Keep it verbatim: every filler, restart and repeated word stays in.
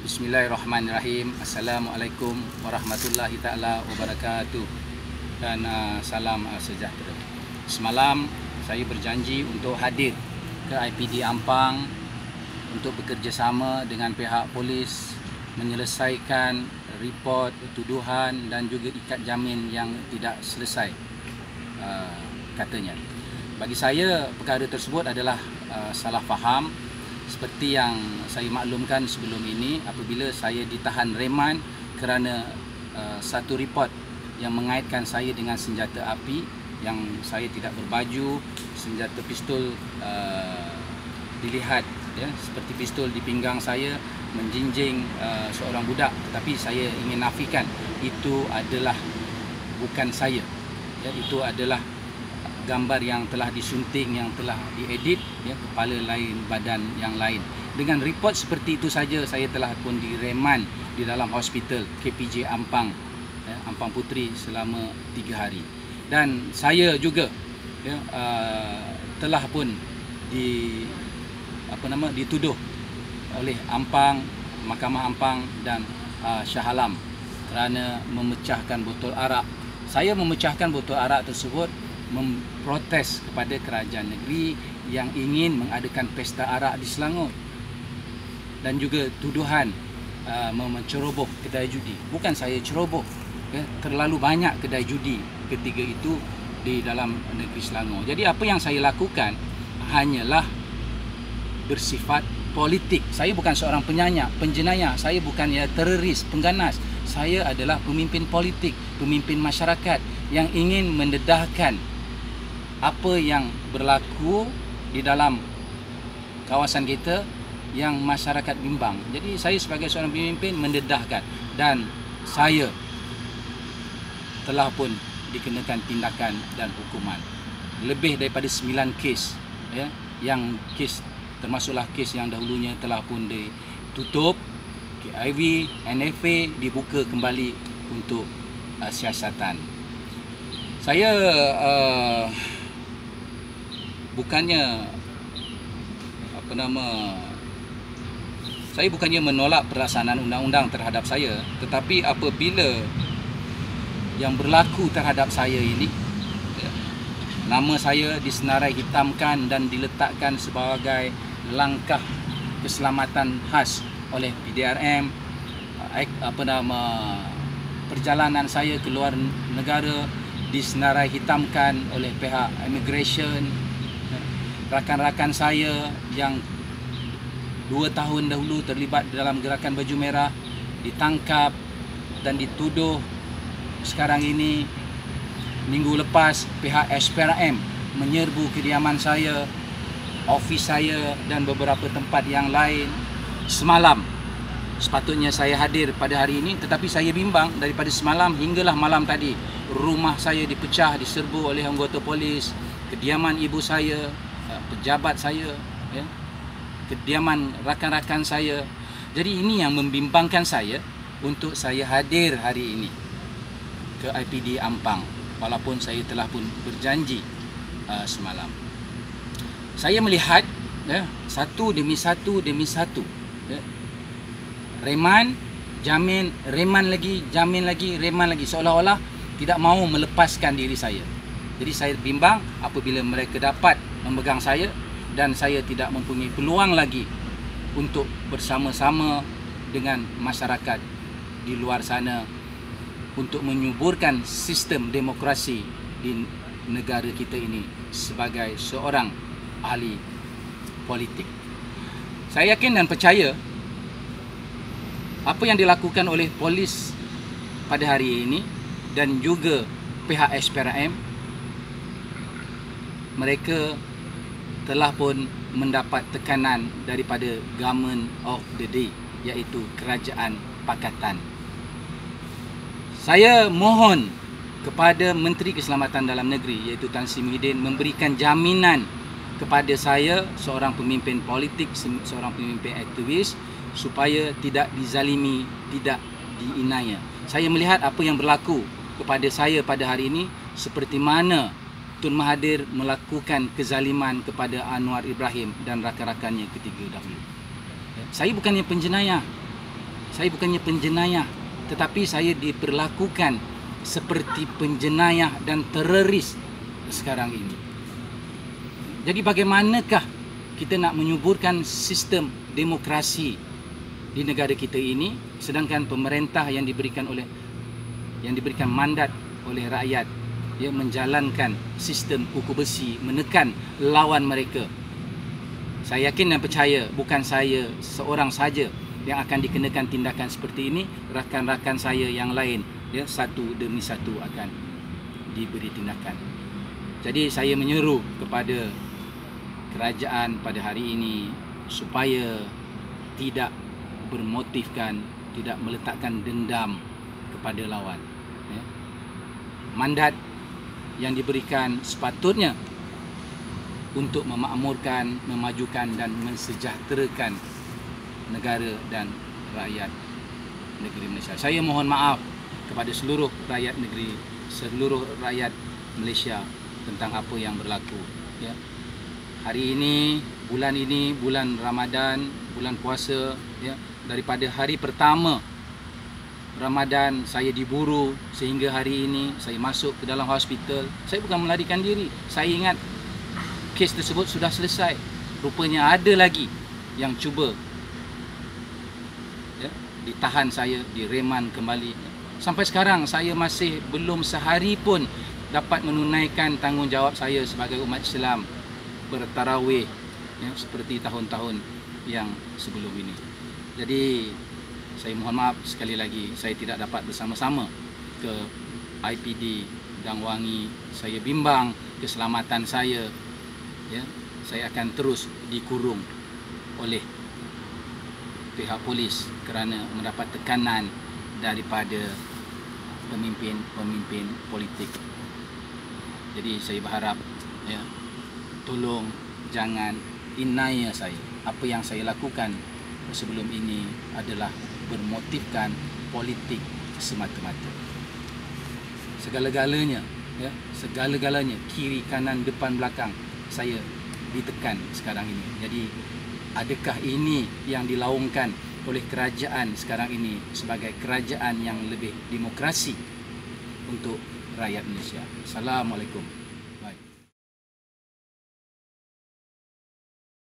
Bismillahirrahmanirrahim. Assalamualaikum warahmatullahi taala wabarakatuh. Dan uh, salam uh, sejahtera. Semalam saya berjanji untuk hadir ke I P D Ampang untuk bekerjasama dengan pihak polis menyelesaikan report, tuduhan dan juga ikat jamin yang tidak selesai, uh, katanya. Bagi saya perkara tersebut adalah uh, salah faham. Seperti yang saya maklumkan sebelum ini, apabila saya ditahan reman kerana uh, satu report yang mengaitkan saya dengan senjata api yang saya tidak berbaju, senjata pistol uh, dilihat ya, seperti pistol di pinggang saya menjinjing uh, seorang budak, tetapi saya ingin nafikan itu adalah bukan saya ya, itu adalah gambar yang telah disunting, yang telah diedit ya, kepala lain, badan yang lain. Dengan report seperti itu saja saya telah pun direman di dalam hospital K P J Ampang ya, Ampang Puteri selama tiga hari. Dan saya juga ya, uh, telah pun di apa nama dituduh oleh Ampang, Mahkamah Ampang dan uh, Shah Alam kerana memecahkan botol arak. Saya memecahkan botol arak tersebut memprotes kepada kerajaan negeri yang ingin mengadakan pesta arak di Selangor, dan juga tuduhan uh, menceroboh kedai judi. Bukan saya ceroboh, ya, terlalu banyak kedai judi ketiga itu di dalam negeri Selangor. Jadi apa yang saya lakukan hanyalah bersifat politik. Saya bukan seorang penyanyi, penjenayah, saya bukan ya teroris, pengganas. Saya adalah pemimpin politik, pemimpin masyarakat yang ingin mendedahkan apa yang berlaku di dalam kawasan kita yang masyarakat bimbang. Jadi saya sebagai seorang pemimpin mendedahkan, dan saya telah pun dikenakan tindakan dan hukuman lebih daripada sembilan kes ya, yang kes termasuklah kes yang dahulunya telah pun ditutup, K I V, N F A dibuka kembali untuk uh, siasatan. Saya uh, bukannya apa nama saya bukannya menolak pelaksanaan undang-undang terhadap saya, tetapi apabila yang berlaku terhadap saya ini ya, nama saya disenarai hitamkan dan diletakkan sebagai langkah keselamatan khas oleh P D R M, apa nama perjalanan saya ke luar negara disenarai hitamkan oleh pihak immigration. Rakan-rakan saya yang dua tahun dahulu terlibat dalam gerakan baju merah ditangkap dan dituduh. Sekarang ini, minggu lepas, pihak S P R M menyerbu kediaman saya, ofis saya dan beberapa tempat yang lain. Semalam sepatutnya saya hadir pada hari ini, tetapi saya bimbang daripada semalam hinggalah malam tadi. Rumah saya dipecah, diserbu oleh anggota polis, kediaman ibu saya, pejabat saya ya, kediaman rakan-rakan saya. Jadi ini yang membimbangkan saya untuk saya hadir hari ini ke I P D Ampang, walaupun saya telah pun berjanji uh, semalam. Saya melihat ya, satu demi satu demi satu ya, reman, jamin, reman lagi, jamin lagi, reman lagi, seolah-olah tidak mahu melepaskan diri saya. Jadi saya bimbang apabila mereka dapat memegang saya dan saya tidak mempunyai peluang lagi untuk bersama-sama dengan masyarakat di luar sana untuk menyuburkan sistem demokrasi di negara kita ini sebagai seorang ahli politik. Saya yakin dan percaya apa yang dilakukan oleh polis pada hari ini dan juga pihak S P R M, mereka telah pun mendapat tekanan daripada government of the day, iaitu kerajaan pakatan. Saya mohon kepada Menteri Keselamatan Dalam Negeri, iaitu Tan Sri Muhyiddin, memberikan jaminan kepada saya, seorang pemimpin politik, seorang pemimpin aktivis, supaya tidak dizalimi, tidak diinaya. Saya melihat apa yang berlaku kepada saya pada hari ini, seperti mana Tun Mahathir melakukan kezaliman kepada Anwar Ibrahim dan rakan-rakannya ketiga dahulu. Saya bukannya penjenayah, Saya bukannya penjenayah, tetapi saya diperlakukan seperti penjenayah dan teroris sekarang ini. Jadi bagaimanakah kita nak menyuburkan sistem demokrasi di negara kita ini, sedangkan pemerintah yang diberikan oleh yang diberikan mandat oleh rakyat, ya, menjalankan sistem kuku besi, menekan lawan mereka. Saya yakin dan percaya bukan saya seorang saja yang akan dikenakan tindakan seperti ini, rakan-rakan saya yang lain, ya, satu demi satu akan diberi tindakan. Jadi saya menyeru kepada kerajaan pada hari ini supaya tidak bermotifkan, tidak meletakkan dendam kepada lawan. Ya. Mandat yang diberikan sepatutnya untuk memakmurkan, memajukan dan mensejahterakan negara dan rakyat negeri Malaysia. Saya mohon maaf kepada seluruh rakyat negeri, seluruh rakyat Malaysia tentang apa yang berlaku. Ya. Hari ini, bulan ini, bulan Ramadan, bulan puasa, ya, daripada hari pertama Ramadan saya diburu sehingga hari ini saya masuk ke dalam hospital. Saya bukan melarikan diri. Saya ingat kes tersebut sudah selesai. Rupanya ada lagi yang cuba, ya, ditahan saya, direman kembali. Sampai sekarang saya masih belum sehari pun dapat menunaikan tanggungjawab saya sebagai umat Islam bertarawih, ya, seperti tahun-tahun yang sebelum ini. Jadi saya mohon maaf sekali lagi, saya tidak dapat bersama-sama ke I P D Dangwangi. Saya bimbang keselamatan saya. Ya, saya akan terus dikurung oleh pihak polis kerana mendapat tekanan daripada pemimpin-pemimpin politik. Jadi saya berharap, ya, tolong jangan inaya saya. Apa yang saya lakukan sebelum ini adalah bermotifkan politik semata-mata. Segala-galanya, ya, segala-galanya, kiri, kanan, depan, belakang, saya ditekan sekarang ini. Jadi adakah ini yang dilaungkan oleh kerajaan sekarang ini sebagai kerajaan yang lebih demokrasi untuk rakyat Malaysia? Assalamualaikum.